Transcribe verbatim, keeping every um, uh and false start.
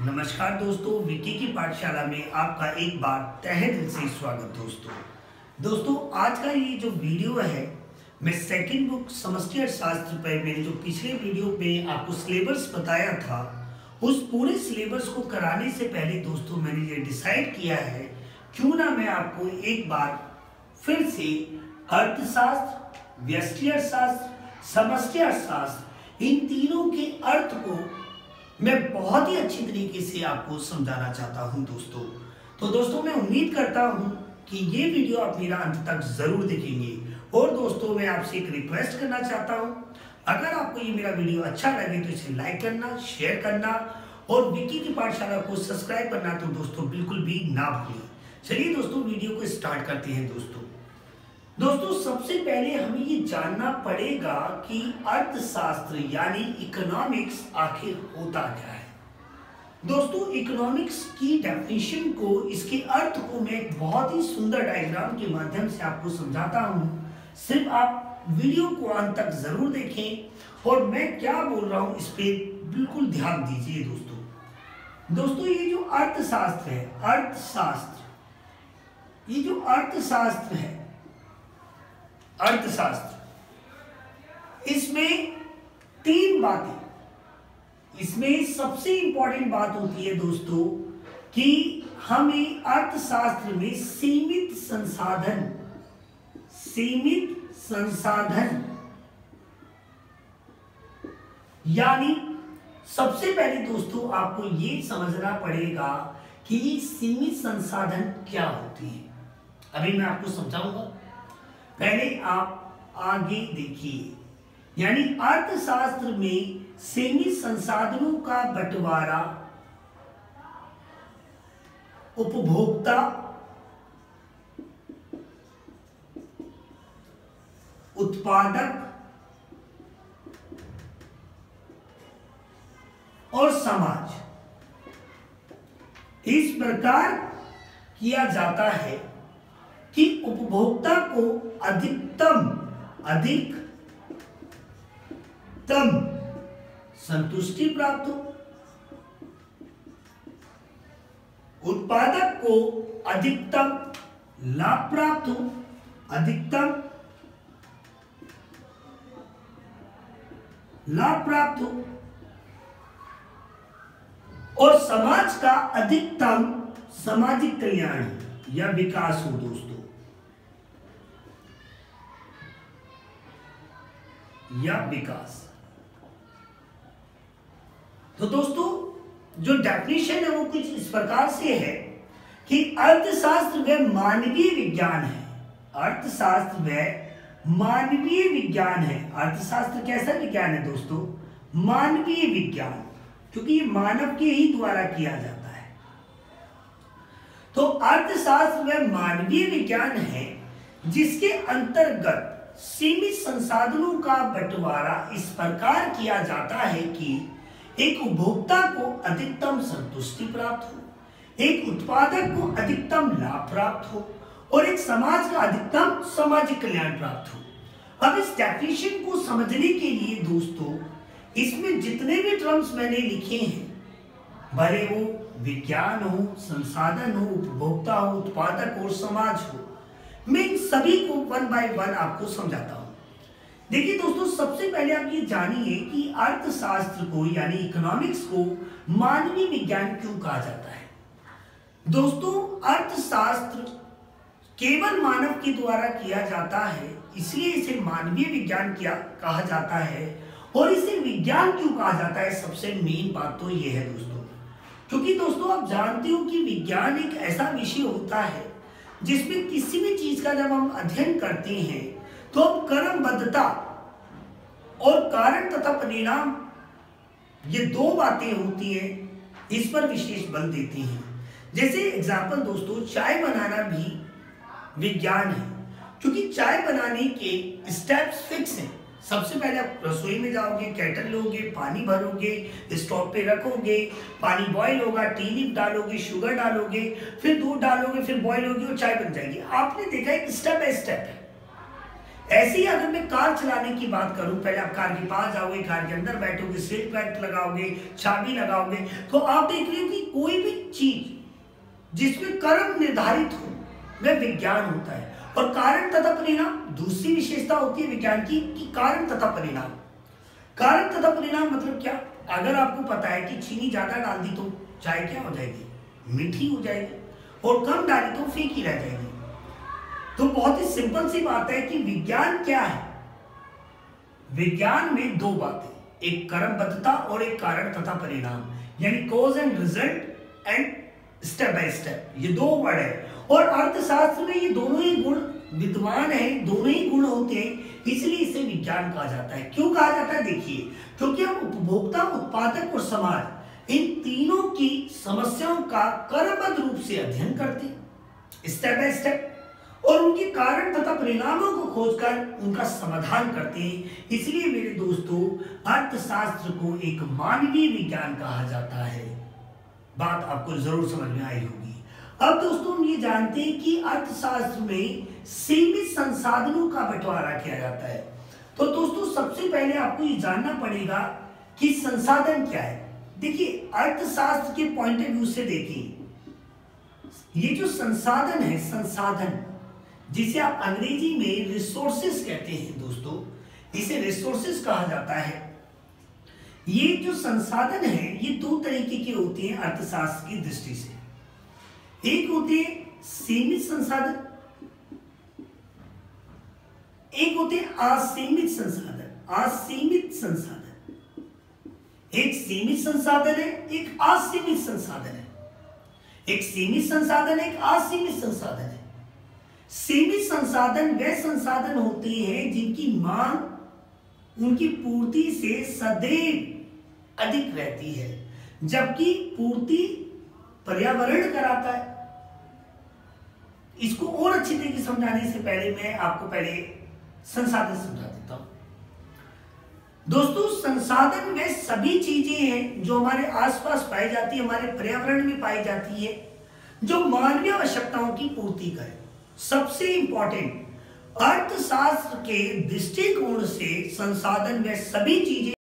नमस्कार दोस्तों, विकी की पाठशाला में आपका एक बार तहे दिल से स्वागत। दोस्तों दोस्तों आज का ये जो वीडियो है, मैं सेकंड बुक समष्टि अर्थशास्त्र पर मैंने जो पिछले वीडियो पे आपको सिलेबस बताया था, उस पूरे सिलेबस को कराने से पहले दोस्तों मैंने ये डिसाइड किया है क्यों ना मैं आपको एक बार फिर से अर्थशास्त्र, व्यष्टि अर्थशास्त्र, समष्टि अर्थशास्त्र, इन तीनों के अर्थ को मैं बहुत ही अच्छी तरीके से आपको समझाना चाहता हूं दोस्तों। तो दोस्तों मैं उम्मीद करता हूं कि ये वीडियो आप मेरा अंत तक जरूर देखेंगे। और दोस्तों मैं आपसे एक रिक्वेस्ट करना चाहता हूं, अगर आपको ये मेरा वीडियो अच्छा लगे तो इसे लाइक करना, शेयर करना और विकी की पाठशाला को सब्सक्राइब करना तो दोस्तों बिल्कुल भी ना भूलें। चलिए दोस्तों वीडियो को स्टार्ट करते हैं। दोस्तों दोस्तों सबसे पहले हमें ये जानना पड़ेगा कि अर्थशास्त्र यानी इकोनॉमिक्स आखिर होता क्या है। दोस्तों इकोनॉमिक्स की डेफिनेशन को, इसके अर्थ को मैं एक बहुत ही सुंदर डायग्राम के माध्यम से आपको समझाता हूं। सिर्फ आप वीडियो को अंत तक जरूर देखें और मैं क्या बोल रहा हूं इस पे बिल्कुल ध्यान दीजिए। दोस्तों दोस्तों ये जो अर्थशास्त्र है, अर्थशास्त्र ये जो अर्थशास्त्र है अर्थशास्त्र इसमें तीन बातें, इसमें सबसे इंपॉर्टेंट बात होती है दोस्तों कि हमें अर्थशास्त्र में सीमित संसाधन सीमित संसाधन यानी सबसे पहले दोस्तों आपको ये समझना पड़ेगा कि सीमित संसाधन क्या होती है। अभी मैं आपको समझाऊंगा, पहले आप आगे देखिए। यानी अर्थशास्त्र में सीमित संसाधनों का बंटवारा उपभोक्ता, उत्पादक और समाज, इस प्रकार किया जाता है कि उपभोक्ता को अधिकतम अधिकतम संतुष्टि प्राप्त हो, उत्पादक को अधिकतम लाभ प्राप्त हो, अधिकतम लाभ प्राप्त हो और समाज का अधिकतम सामाजिक कल्याण या विकास हो। दोस्तों या विकास तो दोस्तों जो डेफिनेशन है वो कुछ इस प्रकार से है कि अर्थशास्त्र वह मानवीय विज्ञान है। अर्थशास्त्र वह मानवीय विज्ञान है। अर्थशास्त्र कैसा विज्ञान है दोस्तों? मानवीय विज्ञान, क्योंकि ये मानव के ही द्वारा किया जाता है। तो अर्थशास्त्र वह मानवीय विज्ञान है जिसके अंतर्गत सीमित संसाधनों का बंटवारा इस प्रकार किया जाता है कि एक उपभोक्ता को अधिकतम संतुष्टि प्राप्त हो, एक उत्पादक को अधिकतम लाभ प्राप्त हो और एक समाज का अधिकतम सामाजिक कल्याण प्राप्त हो। अब इस डेफिनेशन को समझने के लिए दोस्तों इसमें जितने भी टर्म्स मैंने लिखे हैं, भले वो विज्ञान हो, संसाधन हो, उपभोक्ता हो, उत्पादक और समाज हो, मैं इन सभी को वन बाय वन आपको समझाता हूं। देखिए दोस्तों सबसे पहले आप ये जानिए कि अर्थशास्त्र को यानी इकोनॉमिक्स को मानवीय विज्ञान क्यों कहा जाता है। दोस्तों अर्थशास्त्र केवल मानव के द्वारा किया जाता है, इसलिए इसे मानवीय विज्ञान किया कहा जाता है। और इसे विज्ञान क्यों कहा जाता है, सबसे मेन बात तो यह है दोस्तों, क्योंकि दोस्तों आप जानते हो कि विज्ञान एक ऐसा विषय होता है जिसमें किसी भी चीज का जब हम अध्ययन करते हैं तो अब क्रमबद्धता और कारण तथा परिणाम, ये दो बातें होती हैं, इस पर विशेष बल देते हैं। जैसे एग्जाम्पल दोस्तों, चाय बनाना भी विज्ञान है, क्योंकि चाय बनाने के स्टेप्स फिक्स हैं। सबसे पहले आप रसोई में जाओगे, केटल लोगे, पानी भरोगे, स्टोव पे रखोगे, पानी बॉईल होगा, टी लीफ डालोगे, शुगर डालोगे, फिर दूध डालोगे, फिर बॉईल होगी और चाय बन जाएगी। आपने देखा एक स्टेप बाय स्टेप है। ऐसे ही अगर मैं कार चलाने की बात करूं, पहले आप कार के पास जाओगे, कार के अंदर बैठोगे, सीट बेल्ट लगाओगे, चाबी लगाओगे, तो आप देख रहे हो कि कोई भी चीज जिसमें कर्म निर्धारित हो वह विज्ञान होता है। और कारण तथा परिणाम दूसरी विशेषता होती है विज्ञान की कि कारण तथा परिणाम। कारण तथा परिणाम मतलब क्या? अगर आपको पता है कि चीनी ज्यादा डाल दी तो चाय क्या हो जाएगी? मीठी हो जाएगी, और कम डाली तो फीकी रह जाएगी। तो बहुत ही सिंपल सी बात है कि विज्ञान क्या है? विज्ञान में दो बातें, एक कर्मबद्धता और एक कारण तथा परिणाम, यानी cause and result and step by step, ये दो वर्ड है। और अर्थशास्त्र में ये दोनों ही गुण विद्वान है, दोनों ही गुण होते हैं, इसलिए इसे विज्ञान कहा जाता है। क्यों कहा जाता है? देखिए, क्योंकि हम उपभोक्ता, उत्पादक और समाज इन तीनों की समस्याओं का क्रमबद्ध रूप से अध्ययन करते हैं, स्टेप बाय स्टेप, और उनके कारण तथा परिणामों को खोजकर उनका समाधान करते हैं। इसलिए मेरे दोस्तों, अर्थशास्त्र को एक मानवीय विज्ञान कहा जाता है। बात आपको जरूर समझ में आई होगी। अब दोस्तों, हम ये जानते हैं कि अर्थशास्त्र में सीमित संसाधनों का बंटवारा किया जाता है। तो दोस्तों, सबसे पहले आपको ये जानना पड़ेगा कि संसाधन क्या है। देखिए, अर्थशास्त्र के पॉइंट ऑफ व्यू से देखिए, ये जो संसाधन है, संसाधन जिसे आप अंग्रेजी में रिसोर्सेस कहते हैं दोस्तों, इसे रिसोर्सेस कहा जाता है। ये जो संसाधन है, ये दो तरीके के होते हैं अर्थशास्त्र की दृष्टि से। एक होते हैं सीमित संसाधन, एक होते हैं असीमित संसाधन। असीमित संसाधन, एक सीमित संसाधन है, एक असीमित संसाधन है। एक सीमित संसाधन है, एक असीमित संसाधन है। सीमित संसाधन वे संसाधन होते हैं जिनकी मांग उनकी पूर्ति से सदैव अधिक रहती है, जबकि पूर्ति पर्यावरण कराता है। इसको और अच्छी तरीके से समझाने से पहले मैं आपको पहले संसाधन समझा देता हूं। दोस्तों, संसाधन वे सभी चीजें हैं जो हमारे आसपास पाई जाती है, हमारे पर्यावरण में पाई जाती है, जो मानवीय आवश्यकताओं की पूर्ति करे। सबसे इंपॉर्टेंट, अर्थशास्त्र के दृष्टिकोण से संसाधन वे सभी चीजें